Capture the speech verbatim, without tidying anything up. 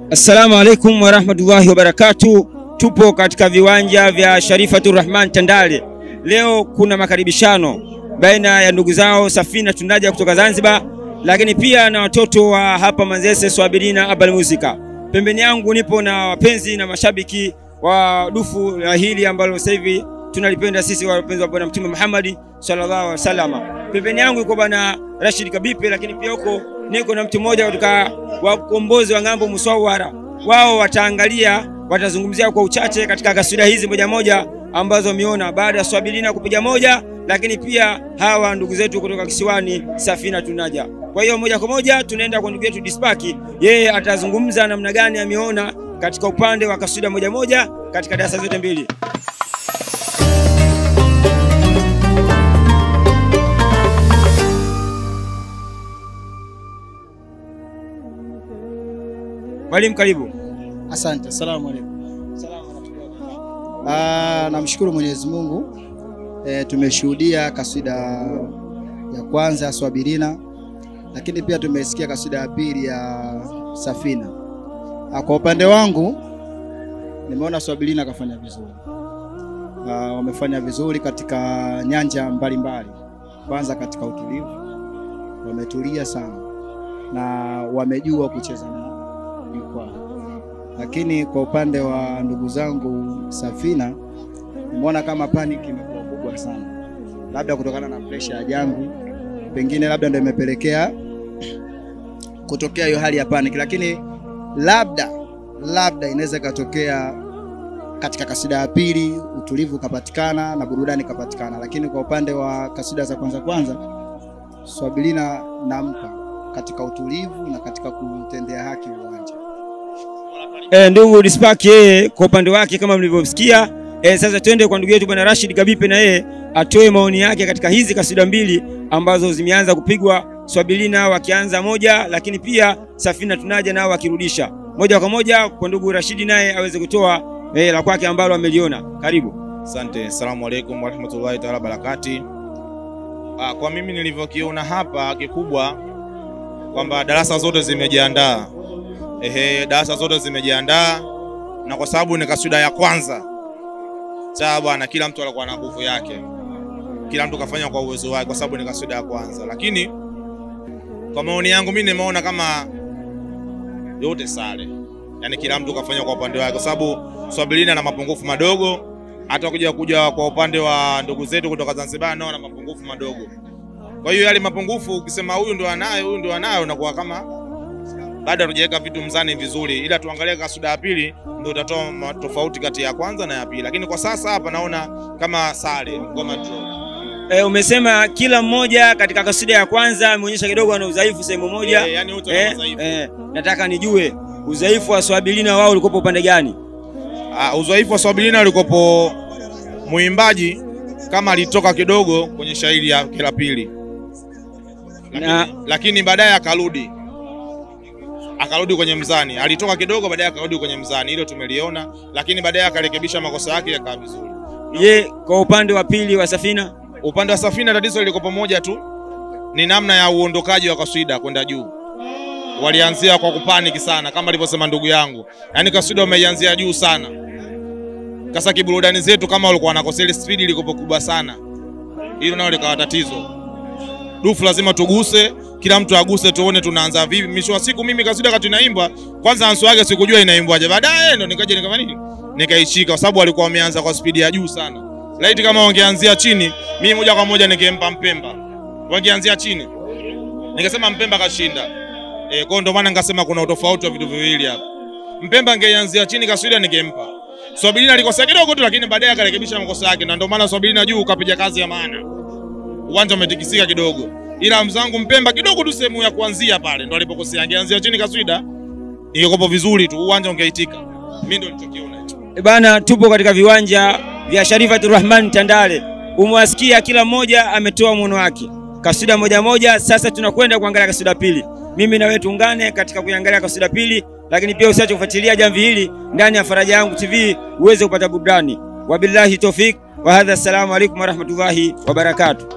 Assalamu alaikum wa rahmatullahi wa barakatuh. Tupo katika viwanja vya Sharifatur Rahman Tandale. Leo kuna makaribishano baina ya ndugu zao Safina Tunaja kutoka Zanzibar, lakini pia na watoto wa hapa Manzese Swabilina Abal Muzika. Pembeni yangu nipo na wapenzi na mashabiki wa dufu la hili ambalo sasa hivi tunalipenda sisi wapenzi wa Bwana Mtume Muhammad sallallahu alaihi wasallam. Pembeni yangu yuko bwana Rashid Kabipe, lakini pia huko niko na mtu mmoja kutoka wakombozi wa ngambo Musawara. Wao wataangalia, watazungumzia kwa uchache katika kasida hizi moja moja ambazo miona baada ya Swabilina kupiga moja, lakini pia hawa ndugu zetu kutoka kisiwani Safina Tunaja. Kwa hiyo moja kwa moja tunaenda kwa ndugu yetu Dispaki, yeye atazungumza namna gani ameona katika upande wa kasida moja moja katika darasa zote mbili. Mwalimu karibu. Asante. Asalamu alaykum. Ah, namshukuru Mwenyezi Mungu. E, tumeshuhudia kasida ya kwanza ya Swabilina, lakini pia tumesikia kasida ya pili ya Safina. Ah, kwa upande wangu nimeona Swabilina kafanya vizuri. Ah, wamefanya vizuri katika nyanja mbalimbali. Kwanza katika utulivu, wametulia sana na wamejua kucheza jukwaa. Lakini kwa upande wa ndugu zangu Safina, nimeona kama panic imekuwa kubwa sana, labda kutokana na pressure ya jangu, pengine labda ndio imepelekea kutokea hiyo hali ya panic. Lakini labda labda inaweza katokea katika kasida ya pili utulivu kapatikana na burudani kapatikana. Lakini kwa upande wa kasida za kwanza kwanza, Swabilina nampa katika utulivu na katika kutendea haki uwanja. Eh, ndugu Dispaki yeye kwa upande wake kama mlivyosikia. Eh, sasa twende kwa ndugu yetu bwana Rashid Kabipe, na yeye atoe maoni yake katika hizi kasida mbili ambazo zimeanza kupigwa, Swabilina wakianza moja, lakini pia Safina Tunaja nao wakirudisha moja kwa moja. Kwa ndugu Rashid naye aweze kutoa eh, la kwake ambalo ameliona. Karibu. Asante. Assalamu alaikum wa rahmatullahi ta'ala barakati. Ah, kwa mimi nilivyokiona hapa kikubwa kwamba darasa zote zimejiandaa. Ehe, darasa zote zimejiandaa, na kwa sababu ni kasida ya kwanza, sawa bwana, kila mtu alikuwa na nguvu yake, kila mtu kafanya kwa uwezo wake kwa sababu ni kasida ya kwanza. Lakini kwa maoni yangu mimi nimeona kama yote sare, yani kila mtu kafanya kwa upande wake, kwa sababu Swabilina na mapungufu madogo. Hata kuja kuja kwa upande wa ndugu zetu kutoka Zanzibar nao na mapungufu madogo. Kwa hiyo yale mapungufu ukisema huyu ndo anayo huyu ndo anayo, unakuwa kama baada hatujaweka vitu mzani vizuri, ila tuangalie kasida ya pili ndio utatoa tofauti kati ya kwanza na ya pili. Lakini kwa sasa hapa naona kama sare, ngoma draw. Eh, umesema kila mmoja katika kasida ya kwanza ameonyesha kidogo ana udhaifu sehemu moja. Eh, yani wote eh, wana udhaifu. Eh, nataka nijue udhaifu wa Swabilina wao ulikopo upande gani? Ah, udhaifu wa Swabilina ulikopo muimbaji kama alitoka kidogo kwenye shairi ya kila pili. Lakini, na, lakini baadaye akarudi. Akarudi kwenye mzani. Alitoka kidogo baadaye akarudi kwenye mzani. Hilo tumeliona, lakini baadaye akarekebisha makosa yake yakawa vizuri. Je, kwa upande wa pili wa Safina? Upande wa Safina tatizo liko pamoja tu, ni namna ya uondokaji wa kasida kwenda juu. Walianzia kwa kupaniki sana kama alivyosema ndugu yangu. Yaani kasida wameianzia juu sana. Kasa kiburudani zetu kama walikuwa wanakosea speed liko kubwa sana. Hilo nalo likawa tatizo. Dufu lazima tuguse, kila mtu aguse tuone tunaanza vipi. Mwisho wa siku mimi kasida kati naimba, kwanza anso yake sikujua inaimbwaje. Baadaye ndo nikaje nikafanya nini? Nikaishika kwa sababu walikuwa wameanza kwa speed ya juu sana. Laiti kama wangeanzia chini, mimi moja kwa moja ningempa Mpemba. Wangeanzia chini, nikasema Mpemba kashinda. Eh, kwa ndo maana nikasema kuna utofauti wa vitu viwili hapa. Mpemba angeanzia chini kasida ningempa. Swabilina alikosea kidogo tu, lakini baadaye akarekebisha makosa yake, na ndo maana Swabilina juu kapiga kazi ya maana. Uwanja umetikisika kidogo, ila mzangu Mpemba kidogo tu sehemu ya kuanzia pale ndo alipokosea. Angeanzia chini kaswida ingekuwa vizuri tu, uwanja ungeitika. Mimi ndo nilichokiona hicho. E bana, tupo katika viwanja vya Sharifatur Rahman Tandale. Umewasikia kila mmoja ametoa muono wake kasida moja moja. Sasa tunakwenda kuangalia kasida pili. Mimi na wewe tuungane katika kuangalia kasida pili, lakini pia usiache kufuatilia jamvi hili ndani ya Faraja Yangu T V uweze kupata burudani. Wabillahi tawfik wa hadha. Assalamu alaykum wa rahmatullahi wa barakatuh.